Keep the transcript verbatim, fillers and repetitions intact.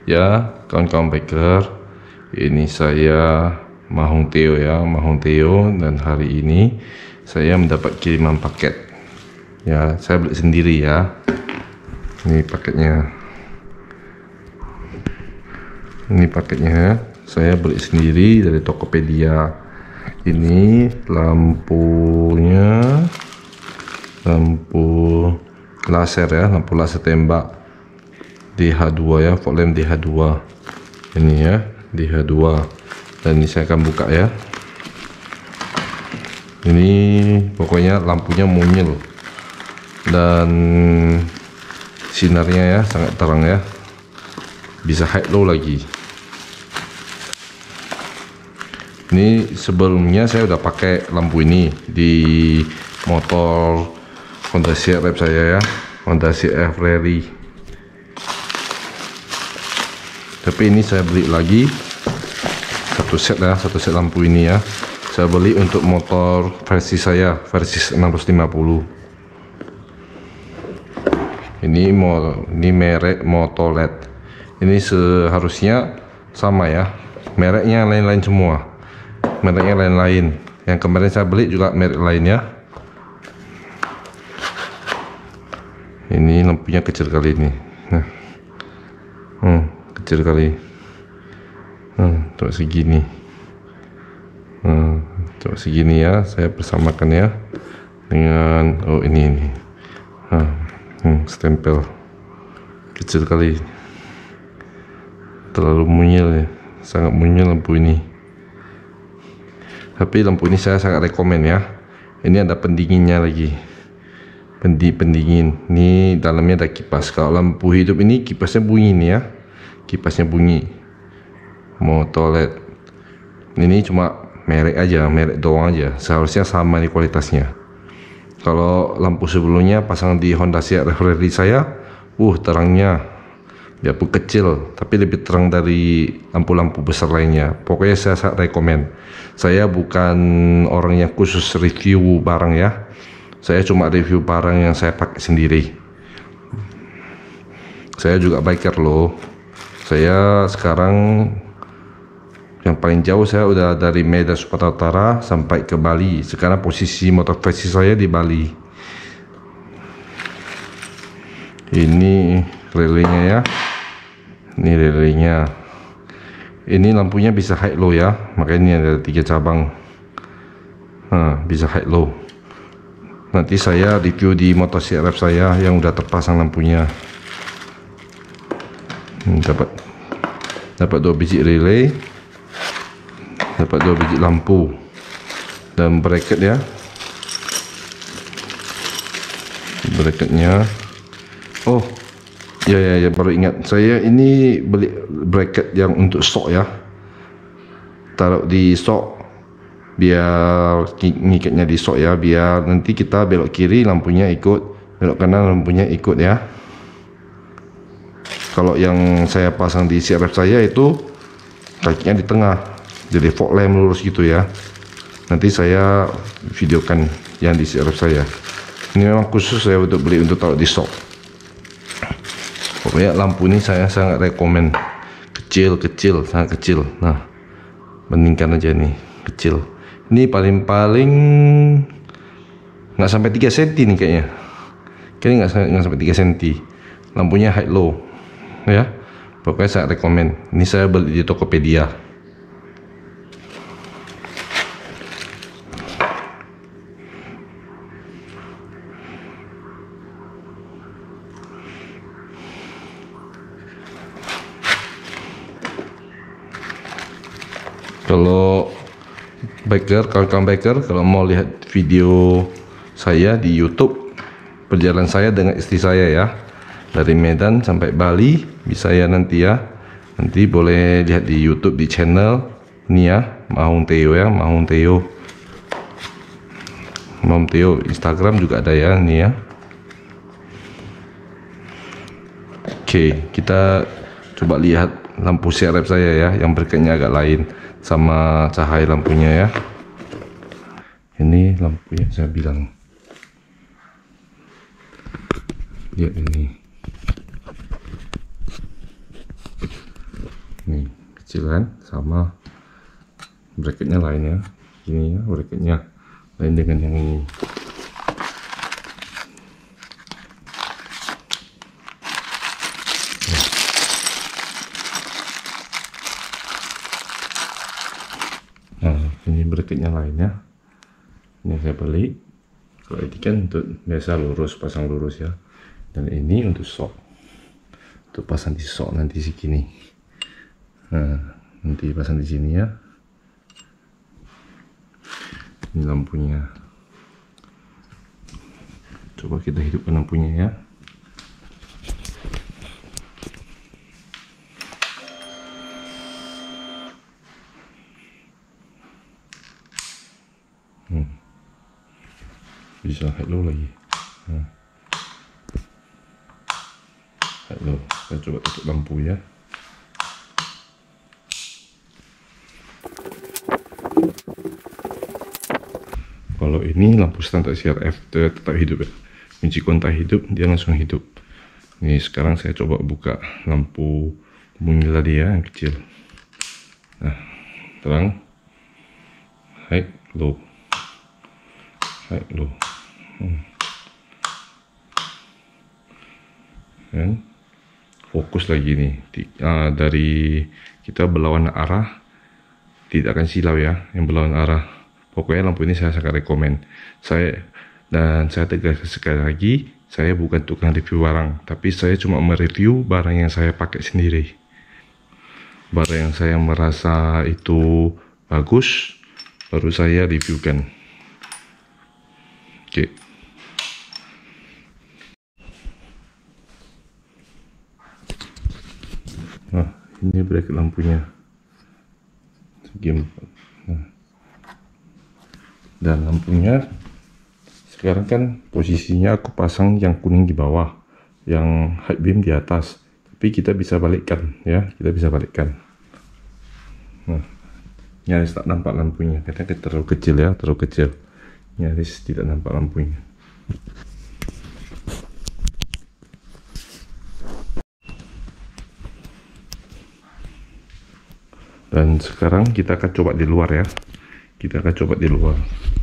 Ya, kawan-kawan biker, ini saya Mahung Theo ya, Mahung Theo, dan hari ini saya mendapat kiriman paket. Ya, saya beli sendiri ya. Ini paketnya. Ini paketnya, saya beli sendiri dari Tokopedia. Ini lampunya, lampu laser ya, lampu laser tembak D H dua ya, fog lamp D H dua. Ini ya, D H dua. Dan ini saya akan buka ya. Ini pokoknya lampunya monyel dan sinarnya ya sangat terang ya, bisa high low lagi. Ini sebelumnya saya udah pakai lampu ini di motor Honda C R F saya ya, Honda C R F Rally. Tapi ini saya beli lagi satu set ya, satu set lampu ini ya. Saya beli untuk motor versi saya, versi enam ratus lima puluh. Ini mau ini merek Motolet. Ini seharusnya sama ya, mereknya lain-lain semua. Mereknya lain-lain. Yang kemarin saya beli juga merek lain ya. Ini lampunya kecil kali ini. Nah, hmm, kecil kali. Hmm, coba segini. Hmm, coba segini ya. Saya bersamakan ya dengan oh ini ini. Nah, hmm, stempel kecil kali. Terlalu monyel ya, sangat monyel lampu ini. Tapi lampu ini saya sangat rekomen ya. Ini ada pendinginnya lagi, pendi pendingin. Ini dalamnya ada kipas. Kalau lampu hidup ini kipasnya bunyi nih ya, kipasnya bunyi. Motolet. Ini cuma merek aja, merek doang aja. Seharusnya sama nih kualitasnya. Kalau lampu sebelumnya pasang di Honda C R F Rally saya, uh terangnya biarpun kecil tapi lebih terang dari lampu-lampu besar lainnya. Pokoknya saya sangat rekomen. Saya bukan orang yang khusus review barang ya, saya cuma review barang yang saya pakai sendiri. Saya juga biker loh. Saya sekarang yang paling jauh saya udah dari Medan Sumatera Utara sampai ke Bali. Sekarang posisi motor versi saya di Bali. Ini relaynya ya, ini relaynya. Ini lampunya bisa high low ya, makanya ini ada tiga cabang. Nah, bisa high low. Nanti saya review di motor C R F saya yang udah terpasang lampunya. Hmm, dapat dapat dua biji relay, dapat dua biji lampu dan bracket ya. Bracketnya, oh ya ya ya baru ingat, saya ini beli bracket yang untuk sok ya, taruh di sok biar ngikatnya di sok ya, biar nanti kita belok kiri lampunya ikut, belok kanan lampunya ikut ya. Kalau yang saya pasang di C R F saya itu kakinya di tengah, jadi fog lamp lurus gitu ya. Nanti saya videokan yang di C R F saya. Ini memang khusus saya untuk beli untuk taruh di sok. Pokoknya lampu ini saya sangat rekomen. Kecil-kecil, sangat kecil. Nah, bandingkan aja nih, kecil. Ini paling-paling nggak sampai tiga senti nih kayaknya. Kayaknya nggak nggak sampai tiga senti. Lampunya high low, ya. Pokoknya saya rekomen. Ini saya beli di Tokopedia. Kalau biker, kawan-kawan biker, kalau mau lihat video saya di YouTube, perjalanan saya dengan istri saya ya, dari Medan sampai Bali, bisa ya nanti ya. Nanti boleh lihat di YouTube di channel ini ya, Mahung Theo ya, Mahung Theo. Mahung Theo, Instagram juga ada ya, ini ya. Oke, kita coba lihat lampu C R F saya ya, yang berkatnya agak lain sama cahaya lampunya ya. Ini lampunya saya bilang, lihat ini. kecil kan, sama bracketnya lain ya. Ini ya bracketnya lain dengan yang ini. Nah, ini bracketnya lainnya. Ini saya beli. Kalau ini kan untuk biasa lurus, pasang lurus ya. Dan ini untuk sok, untuk pasang di sok nanti segini. Nah, nanti pasang di sini ya. Ini lampunya. Coba kita hidupkan lampunya ya. Hmm. Bisa hello lagi. Nah. Hello, saya coba tutup lampu ya. Kalau ini lampu standar C R F tetap hidup ya. Kunci kontak hidup, dia langsung hidup. Ini sekarang saya coba buka lampu bunyi tadi ya, yang kecil. Nah, terang, high, low, high, low. Hmm. Dan fokus lagi nih. Uh, dari kita berlawan arah, tidak akan silau ya, yang berlawan arah. Pokoknya lampu ini saya sangat rekomen. Saya dan saya tegaskan sekali lagi, saya bukan tukang review barang, tapi saya cuma mereview barang yang saya pakai sendiri. Barang yang saya merasa itu bagus, baru saya reviewkan. Oke. Nah, ini bracket lampunya. Segi empat. Nah. Dan lampunya sekarang kan posisinya aku pasang yang kuning di bawah, yang high beam di atas. Tapi kita bisa balikkan ya, kita bisa balikkan. Nah, nyaris tak nampak lampunya karena terlalu kecil ya, terlalu kecil. Nyaris tidak nampak lampunya. Dan sekarang kita akan coba di luar ya. Kita akan coba di luar.